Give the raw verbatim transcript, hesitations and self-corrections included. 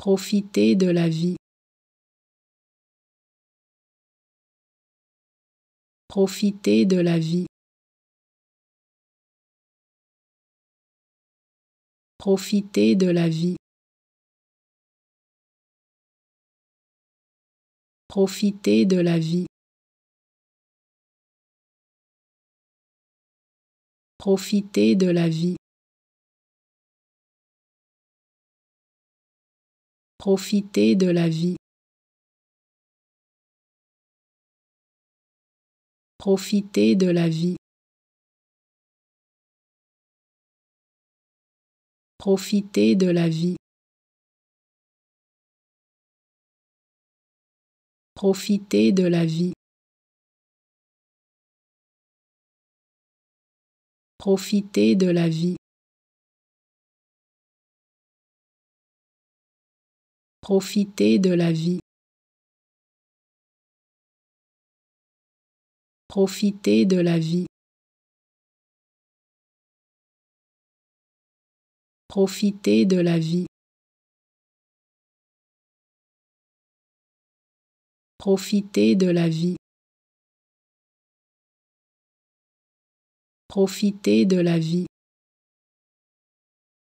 Profiter de la vie. Profiter de la vie. Profiter de la vie. Profiter de la vie. Profiter de la vie. Profiter de la vie. Profiter de la vie. Profiter de la vie. Profiter de la vie. Profiter de la vie. Profiter de la vie. Profiter de la vie. Profiter de la vie. Profiter de la vie. Profiter de la vie.